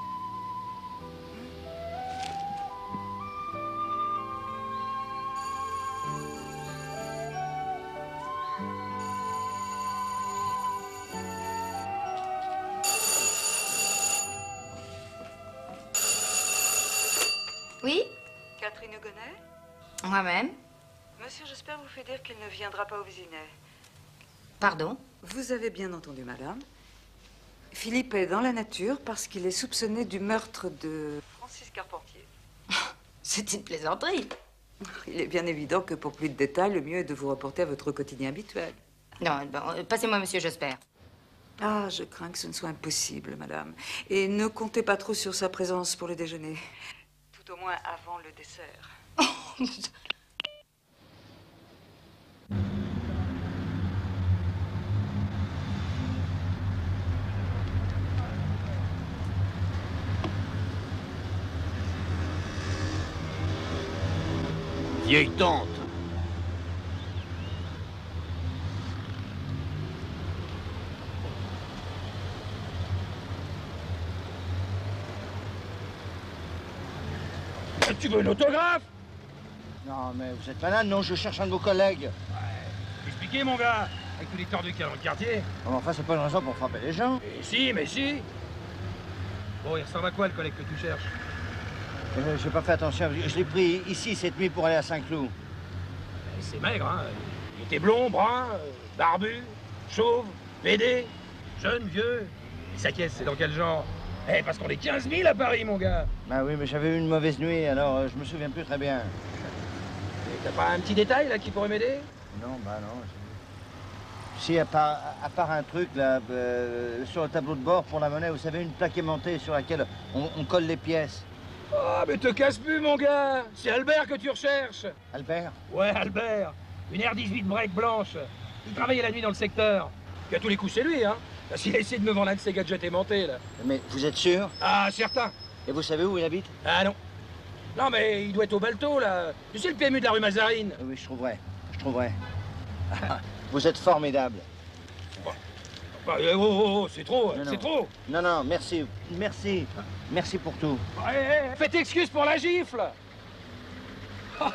Speaker 8: Oui?
Speaker 3: Catherine Hugonnet?
Speaker 8: Moi-même.
Speaker 3: Monsieur, j'espère vous faire dire qu'il ne viendra pas au Vésinet.
Speaker 8: Pardon?
Speaker 3: Vous avez bien entendu, madame. Philippe est dans la nature parce qu'il est soupçonné du meurtre de Francis Carpentier.
Speaker 8: C'est une plaisanterie.
Speaker 3: Il est bien évident que pour plus de détails, le mieux est de vous reporter à votre quotidien habituel.
Speaker 8: Non, bon, euh, passez-moi, monsieur, j'espère.
Speaker 3: Ah, je crains que ce ne soit impossible, madame. Et ne comptez pas trop sur sa présence pour le déjeuner. Tout au moins avant le dessert.
Speaker 4: Vieille tante. Tu veux un autographe?
Speaker 1: Non, mais vous êtes malade, non? Je cherche un de vos collègues.
Speaker 4: Ouais. Expliquez, mon gars. Avec tous les tordus qu'il y a dans le quartier.
Speaker 1: Non, mais enfin, c'est pas une raison pour frapper les gens.
Speaker 4: Mais si, mais si. Bon, il ressemble à quoi, le collègue que tu cherches?
Speaker 1: Euh, J'ai pas fait attention. Je l'ai pris ici cette nuit pour aller à Saint-Cloud.
Speaker 4: C'est maigre, hein. Il est
Speaker 19: T'es blond, brun, euh, barbu, chauve, pédé, jeune, vieux. Et sa caisse, c'est dans quel genre? Eh, parce qu'on est quinze mille à Paris, mon gars.
Speaker 1: Bah oui, mais j'avais eu une mauvaise nuit, alors euh, je me souviens plus très bien.
Speaker 19: Et t'as pas un petit détail, là, qui pourrait m'aider?
Speaker 1: Non, bah non. Si, à part, à part un truc, là, euh, sur le tableau de bord pour la monnaie, vous savez, une plaque aimantée sur laquelle on, on colle les pièces.
Speaker 19: Ah, mais te casse plus, mon gars. C'est Albert que tu recherches.
Speaker 1: Albert?
Speaker 19: Ouais, Albert. Une R dix-huit break blanche. Il travaillait la nuit dans le secteur. Puis à tous les coups, c'est lui, hein. Parce qu'il a essayé de me vendre un de ses gadgets aimantés, là.
Speaker 1: Mais vous êtes sûr?
Speaker 19: Ah, certain.
Speaker 1: Et vous savez où il habite?
Speaker 19: Ah non. Non, mais il doit être au Balto, là. Tu sais, le P M U de la rue Mazarine.
Speaker 1: Oui, je trouverai. Je trouverai. Vous êtes formidable.
Speaker 19: Bah, oh, oh, oh, c'est trop,
Speaker 1: Non,
Speaker 19: c'est
Speaker 1: non.
Speaker 19: trop.
Speaker 1: Non, non, merci. Merci. Merci pour tout.
Speaker 19: Ouais, ouais, faites excuse pour la gifle. Ah.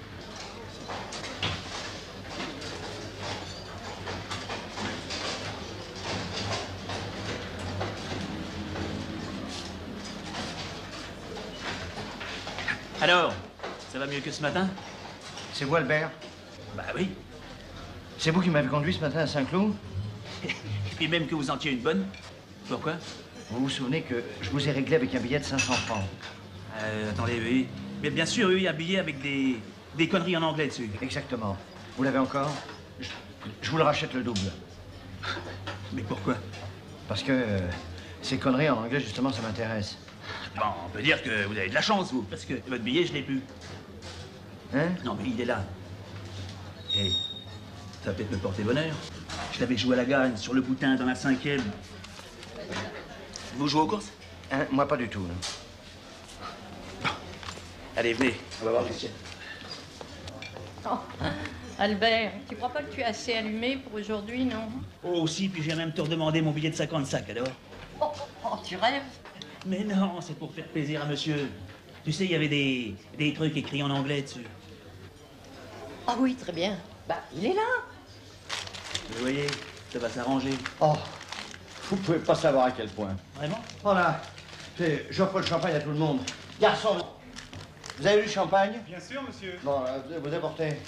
Speaker 14: Alors, ça va mieux que ce matin?
Speaker 1: C'est vous, Albert?
Speaker 14: Bah oui.
Speaker 1: C'est vous qui m'avez conduit ce matin à Saint-Cloud?
Speaker 14: Et puis même que vous en tiez une bonne. Pourquoi?
Speaker 1: Vous vous souvenez que je vous ai réglé avec un billet de cinq cents francs?
Speaker 14: Euh, attendez, oui. Mais bien sûr, oui, un billet avec des, des conneries en anglais dessus.
Speaker 1: Exactement. Vous l'avez encore? je, je vous le rachète le double.
Speaker 14: Mais pourquoi?
Speaker 1: Parce que euh, ces conneries en anglais, justement, ça m'intéresse.
Speaker 14: Bon, on peut dire que vous avez de la chance, vous, parce que votre billet, je l'ai plus.
Speaker 1: Hein?
Speaker 14: Non, mais il est là. Et ça va peut-être me porter bonheur. Je l'avais joué à la gagne, sur le boutin, dans la cinquième. Vous jouez aux courses?
Speaker 1: Hein? Moi, pas du tout, non.
Speaker 14: Bon. Allez, venez, on va voir Christiane.
Speaker 20: Oh, Albert, tu crois pas que tu es assez allumé pour aujourd'hui, non?
Speaker 14: Oh, si, puis j'ai même te redemandé mon billet de cinquante-cinq, alors.
Speaker 20: Oh, oh, tu rêves?
Speaker 14: Mais non, c'est pour faire plaisir à monsieur. Tu sais, il y avait des, des trucs écrits en anglais dessus.
Speaker 20: Ah oui, très bien. Bah, il est là.
Speaker 14: Vous voyez, ça va s'arranger.
Speaker 1: Oh, vous pouvez pas savoir à quel point.
Speaker 14: Vraiment?
Speaker 1: Voilà. J'offre le champagne à tout le monde. Garçon, vous avez eu le champagne?
Speaker 13: Bien sûr, monsieur.
Speaker 1: Bon, euh, vous apportez.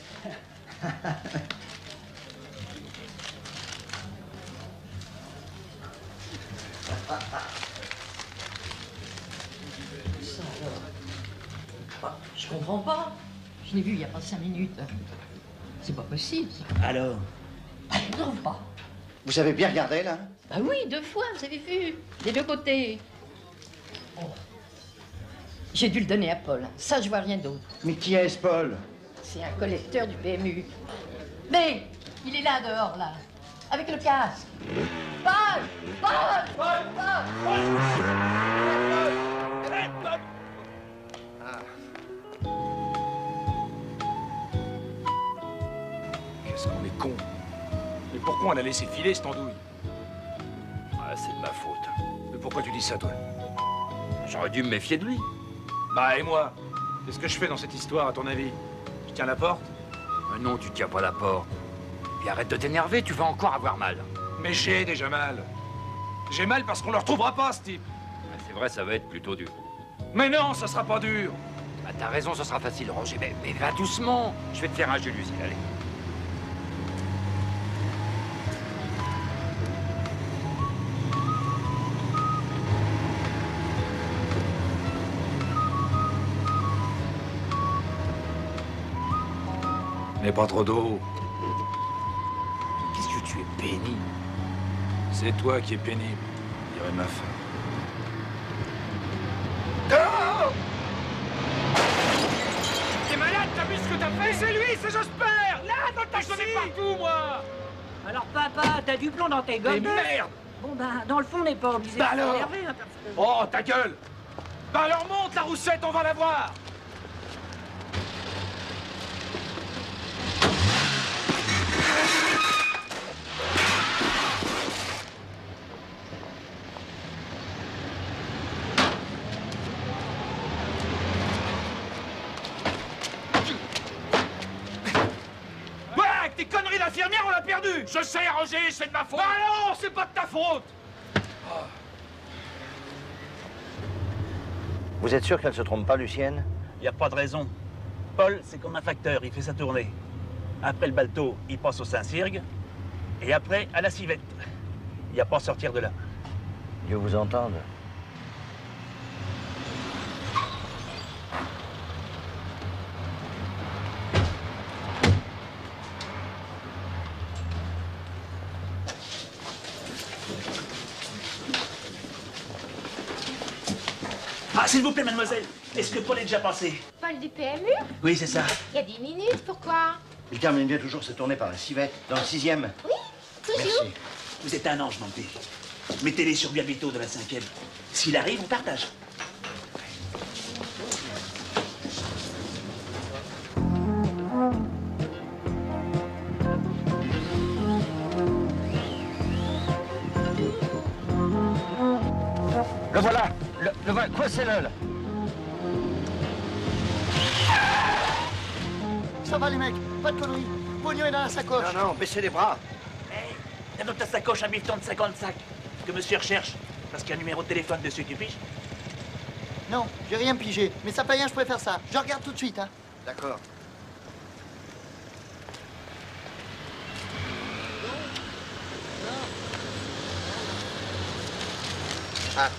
Speaker 20: Ça alors. Ah, je comprends pas. Je l'ai vu il y a pas cinq minutes. C'est pas possible, ça.
Speaker 14: Alors?
Speaker 20: Ah, je ne trouve pas.
Speaker 1: Vous avez bien regardé, là?
Speaker 20: Bah oui, deux fois, vous avez vu. Des deux côtés. Oh. J'ai dû le donner à Paul. Ça, je vois rien d'autre.
Speaker 1: Mais qui est-ce, Paul?
Speaker 20: C'est un collecteur du P M U. Mais, il est là, dehors, là. Avec le casque. Paul! Paul! Paul! Paul!
Speaker 19: Qu'est-ce qu'on est con. Mais pourquoi on a laissé filer cette andouille?
Speaker 2: Ah, c'est de ma faute.
Speaker 19: Mais pourquoi tu dis ça, toi?
Speaker 2: J'aurais dû me méfier de lui.
Speaker 19: Bah, et moi? Qu'est-ce que je fais dans cette histoire, à ton avis? Je tiens la porte?
Speaker 2: Mais non, tu tiens pas la porte. Puis arrête de t'énerver, tu vas encore avoir mal.
Speaker 19: Mais j'ai déjà mal. J'ai mal parce qu'on le retrouvera pas, ce type.
Speaker 2: C'est vrai, ça va être plutôt dur.
Speaker 19: Mais non, ça sera pas dur.
Speaker 2: Bah, t'as raison, ce sera facile, Roger, mais, mais va doucement. Je vais te faire un jeu d'usine, allez.
Speaker 19: Mais pas trop d'eau.
Speaker 2: Qu'est-ce que tu es pénible?
Speaker 19: C'est toi qui es pénible, dirait ma femme. T'es malade, t'as vu ce que t'as fait? C'est lui, c'est Jasper! Là, dans le taxi! Je connais partout, moi!
Speaker 11: Alors, papa, t'as du plomb dans tes gommes?
Speaker 19: Mais merde!
Speaker 11: Bon, ben, dans le fond, on n'est pas obligé
Speaker 19: Bah
Speaker 11: de
Speaker 19: alors?
Speaker 11: s'énerver, hein, parce que...
Speaker 19: Oh, ta gueule! Bah alors monte, la roussette, on va la voir! Tes conneries d'infirmière, on l'a perdu! Je sais, Roger, c'est de ma faute! Bah non, c'est pas de ta faute!
Speaker 1: Vous êtes sûr qu'elle se trompe pas, Lucienne?
Speaker 14: Y a pas de raison. Paul, c'est comme un facteur, il fait sa tournée. Après le Balto, il passe au Saint-Cyrgue. Et après, à la Civette. Il n'y a pas à sortir de là.
Speaker 1: Dieu vous entende.
Speaker 14: Ah, s'il vous plaît, mademoiselle, est-ce que Paul est déjà passé?
Speaker 12: Paul du P M U?
Speaker 14: Oui, c'est ça.
Speaker 12: Il y a dix minutes, pourquoi?
Speaker 1: Il termine bien toujours se tourner par la civette, dans le sixième.
Speaker 12: Oui, toujours.
Speaker 14: Merci. Vous êtes un ange, Mampé. Mettez-les sur Bialvito de la cinquième. S'il arrive, on partage.
Speaker 1: Le voilà. Le, le voilà. Quoi, c'est le là?
Speaker 10: Ça va les mecs, pas de conneries. Pognon est dans la sacoche.
Speaker 1: Non, non, baissez les bras.
Speaker 14: Hey, t'as dans ta sacoche un bifton de cinquante sacs que monsieur recherche. Parce qu'il y a un numéro de téléphone dessus, tu piges?
Speaker 10: Non, j'ai rien pigé. Mais ça paye rien, je préfère ça. Je regarde tout de suite, hein.
Speaker 1: D'accord.
Speaker 10: Ah.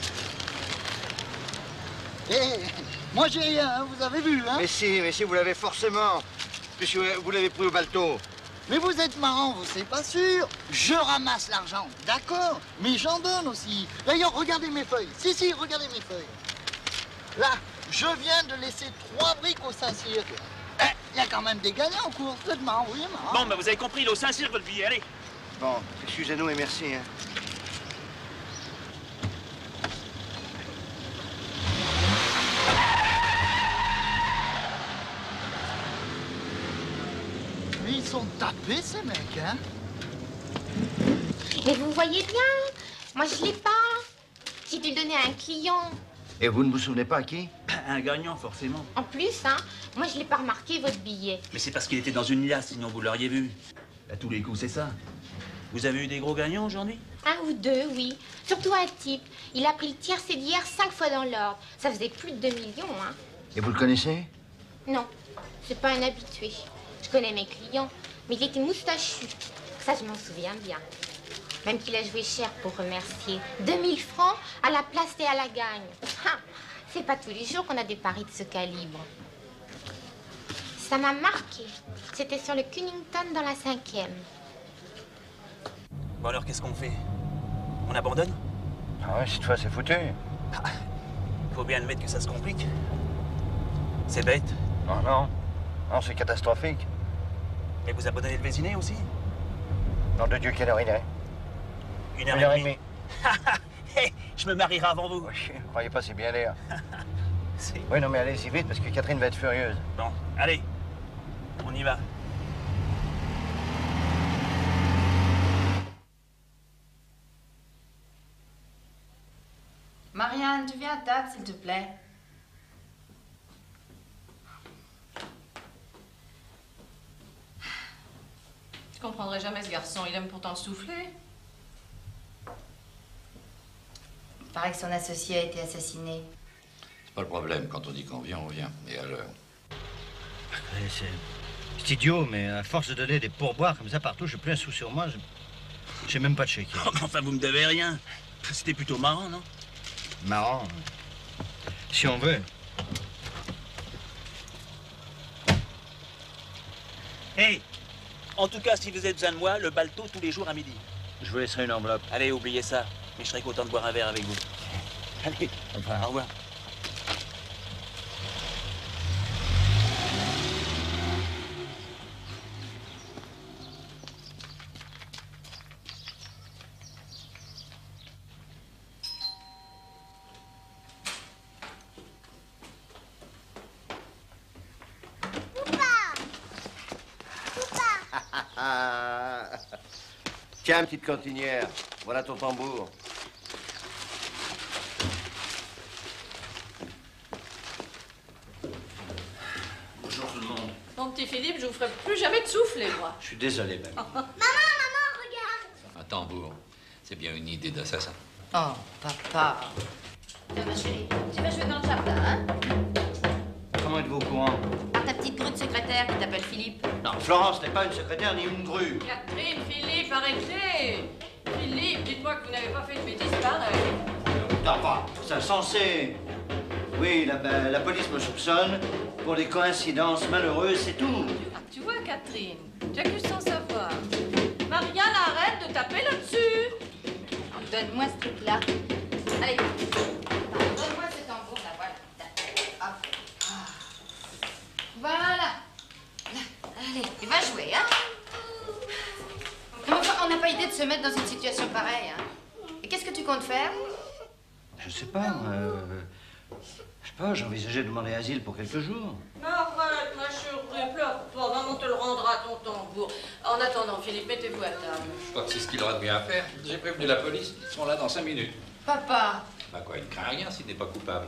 Speaker 10: Eh, moi j'ai rien, hein, vous avez vu, hein.
Speaker 1: Mais si, mais si, vous l'avez forcément. Puisque vous l'avez pris au Balto.
Speaker 10: Mais vous êtes marrant, vous, c'est pas sûr. Je ramasse l'argent, d'accord, mais j'en donne aussi. D'ailleurs, regardez mes feuilles. Si, si, regardez mes feuilles. Là, je viens de laisser trois briques au Saint-Cyr. Il eh, y a quand même des gagnants en cours. Vous êtes marrant, oui, marrant.
Speaker 14: Bon, bah vous avez compris, il est au Saint-Cyr, votre billet, allez.
Speaker 1: Bon, excusez-nous et merci, hein.
Speaker 10: Mais ils sont tapés, ces mecs, hein.
Speaker 12: Mais vous voyez bien, moi je l'ai pas. J'ai dû le donner à un client.
Speaker 1: Et vous ne vous souvenez pas à qui?
Speaker 14: Un gagnant, forcément.
Speaker 12: En plus, hein, moi je l'ai pas remarqué, votre billet.
Speaker 14: Mais c'est parce qu'il était dans une liasse, sinon vous l'auriez vu. À tous les coups, c'est ça. Vous avez eu des gros gagnants aujourd'hui?
Speaker 12: Un ou deux, oui. Surtout un type. Il a pris le tiercé d'hier cinq fois dans l'ordre. Ça faisait plus de deux millions, hein.
Speaker 1: Et vous le connaissez?
Speaker 12: Non, c'est pas un habitué. Je connais mes clients, mais il était moustachu. Ça, je m'en souviens bien. Même qu'il a joué cher pour remercier. deux mille francs à la place et à la gagne. Ah, c'est pas tous les jours qu'on a des paris de ce calibre. Ça m'a marqué. C'était sur le Cunnington dans la cinquième.
Speaker 14: Bon alors, qu'est-ce qu'on fait? On abandonne?
Speaker 1: Ah ouais, cette fois, c'est foutu.
Speaker 14: Ah, faut bien admettre que ça se complique. C'est bête.
Speaker 1: Non, non. Non, c'est catastrophique.
Speaker 14: Et vous abandonnez le Vésiné aussi?
Speaker 1: Nom de Dieu, quelle heure il est?
Speaker 14: Une heure,
Speaker 1: Une heure
Speaker 14: et
Speaker 1: et
Speaker 14: demie.
Speaker 1: demie.
Speaker 14: Hey, je me marierai avant vous.
Speaker 1: Oui, croyez pas, c'est bien l'air. Oui, non, mais allez-y vite, parce que Catherine va être furieuse.
Speaker 14: Bon, allez, on y va.
Speaker 9: Marianne, tu viens à table, s'il te plaît. Je comprendrai jamais ce garçon. Il aime pourtant souffler.
Speaker 20: Il paraît que son associé a été assassiné.
Speaker 2: C'est pas le problème. Quand on dit qu'on vient, on vient. Et à l'heure.
Speaker 1: C'est c'est idiot, mais à force de donner des pourboires comme ça partout, j'ai plus un sou sur moi. J'ai même pas de chéquier.
Speaker 14: Oh, enfin, vous me devez rien. C'était plutôt marrant, non?
Speaker 1: Marrant. Si on veut.
Speaker 14: Hey, en tout cas, si vous avez besoin de moi, le Balto tous les jours à midi.
Speaker 1: Je vous laisserai une enveloppe.
Speaker 14: Allez, oubliez ça. Mais je serais content de boire un verre avec vous. Allez,
Speaker 1: enfin,
Speaker 14: au revoir.
Speaker 1: Tiens, petite cantinière, voilà ton tambour. Bonjour tout le monde.
Speaker 9: Mon petit Philippe, je vous ferai plus jamais de souffler, moi.
Speaker 1: Je suis désolé, même.
Speaker 12: Maman, maman, regarde.
Speaker 2: Un tambour. C'est bien une idée d'assassin.
Speaker 9: Oh, papa.
Speaker 20: Tiens, ma chérie, tu vas jouer dans le jardin, hein?
Speaker 1: Comment êtes-vous au courant?
Speaker 20: Par ta petite grue de secrétaire qui t'appelle Philippe.
Speaker 1: Non, Florence n'est pas une secrétaire ni une grue.
Speaker 20: Catherine, Philippe, arrêtez. Philippe, dites-moi que vous n'avez pas fait de bêtises pareilles.
Speaker 1: T'as pas, c'est insensé. Oui, la, la, la police me soupçonne pour des coïncidences malheureuses, c'est tout.
Speaker 20: Tu vois, Catherine, tu accuses sans savoir. Marianne, arrête de taper là-dessus. Donne-moi ce truc-là. Allez. Donne-moi ce tambour-là, voilà. Hop. Voilà. Là. Allez, tu vas jouer, hein. Mais enfin, on n'a pas idée de se mettre dans une situation pareille, hein. Et qu'est-ce que tu comptes faire?
Speaker 1: Je sais pas, moi. Euh, je sais pas, j'envisageais de demander asile pour quelques jours.
Speaker 20: Mais arrête, ma chérie, pleure pas. Maman te le rendra, ton tambour. En attendant, Philippe, mettez-vous à table.
Speaker 2: Je crois que c'est ce qu'il aura de bien à faire. J'ai prévenu la police, ils sont là dans cinq minutes.
Speaker 20: Papa.
Speaker 2: Bah quoi, il ne craint rien s'il n'est pas coupable.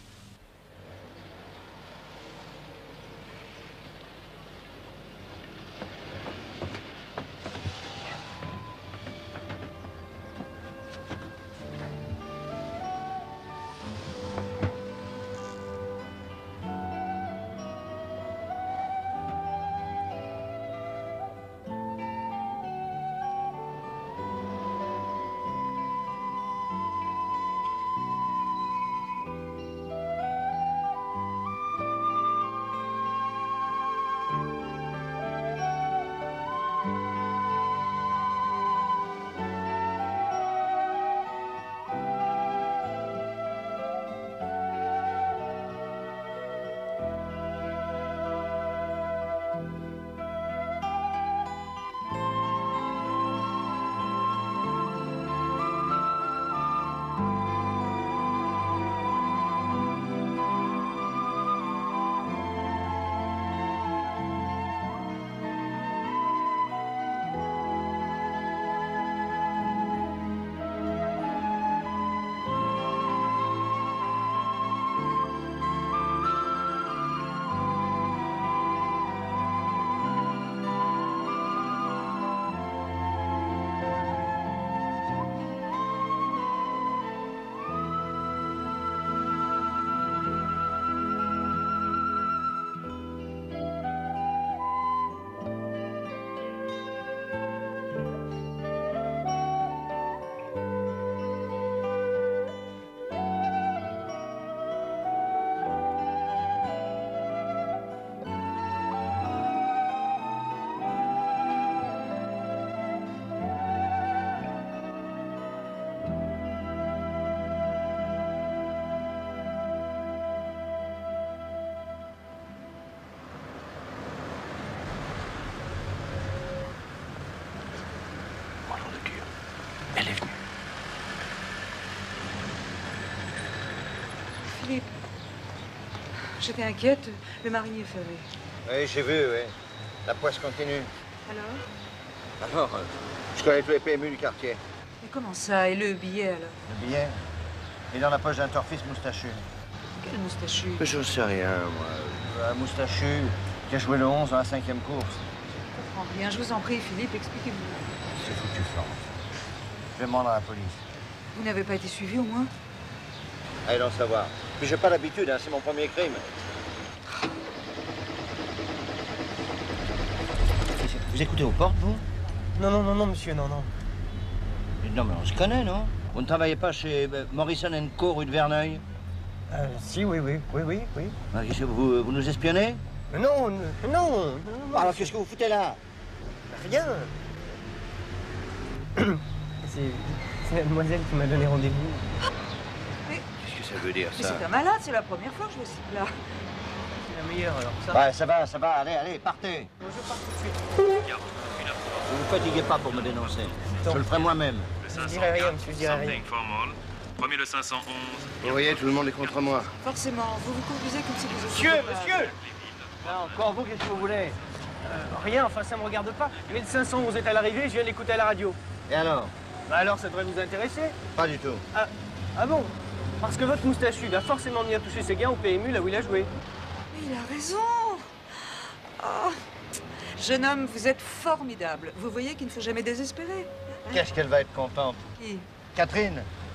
Speaker 1: Elle est venue.
Speaker 3: Philippe, j'étais inquiète. Le marinier est ferré.
Speaker 1: Oui, j'ai vu, oui. La poisse continue.
Speaker 3: Alors?
Speaker 1: Alors, euh, je connais tous les P M U du quartier.
Speaker 3: Mais comment ça? Et le billet, alors?
Speaker 1: Le billet est dans la poche d'un torfiste moustachu.
Speaker 3: Quel moustachu?
Speaker 1: Je sais rien, moi. Un moustachu qui a joué le onze dans la cinquième course.
Speaker 3: Je comprends rien. Je vous en prie, Philippe, expliquez-vous.
Speaker 1: C'est foutu, Florence. Je vais me rendre à la police.
Speaker 3: Vous n'avez pas été suivi, au moins?
Speaker 1: Allez donc savoir. Puis j'ai pas l'habitude, hein, c'est mon premier crime. Vous écoutez aux portes, vous?
Speaker 17: Non, non, non, non, monsieur, non, non.
Speaker 1: Non, mais on se connaît, non? Vous ne travaillez pas chez euh, Morrison and Co, rue de Verneuil?
Speaker 17: Euh, si, oui, oui, oui, oui, oui.
Speaker 1: Ah, qu'est-ce que vous, vous nous espionnez?
Speaker 17: Non, non, non. non
Speaker 1: Alors qu'est-ce que vous foutez là?
Speaker 17: Rien. C'est c'est la demoiselle qui m'a donné rendez-vous.
Speaker 3: Mais...
Speaker 1: Qu'est-ce que ça veut dire,
Speaker 3: Mais
Speaker 1: ça?
Speaker 3: c'est un malade, c'est la première fois que je le cible là.
Speaker 17: C'est la meilleure, alors ça.
Speaker 1: Ouais, ça va, ça va, allez, allez, partez.
Speaker 17: Bon, je pars tout de suite.
Speaker 1: Vous ne vous fatiguez pas pour me dénoncer. Je le ferai moi-même.
Speaker 17: Je dirai rien, monsieur, je dirai rien.
Speaker 13: Premier le cinq cent onze.
Speaker 1: Vous voyez, tout le monde est contre moi.
Speaker 3: Forcément, vous vous conduisez comme si vous étiez...
Speaker 17: Monsieur, monsieur Ah, encore vous, qu'est-ce que vous voulez euh, Rien, enfin, ça me regarde pas. Mais le cinq cent onze est à l'arrivée, je viens de l'écouter à la radio.
Speaker 1: Et alors?
Speaker 17: Bah alors, ça devrait vous intéresser.
Speaker 1: Pas du tout.
Speaker 17: Ah, ah bon? Parce que votre moustachu va forcément venir toucher ses gains au P M U, là où il a joué.
Speaker 3: Mais il a raison. Oh. Jeune homme, vous êtes formidable. Vous voyez qu'il ne faut jamais désespérer.
Speaker 1: Qu'est-ce qu'elle va être contente?
Speaker 3: Qui?
Speaker 1: Catherine?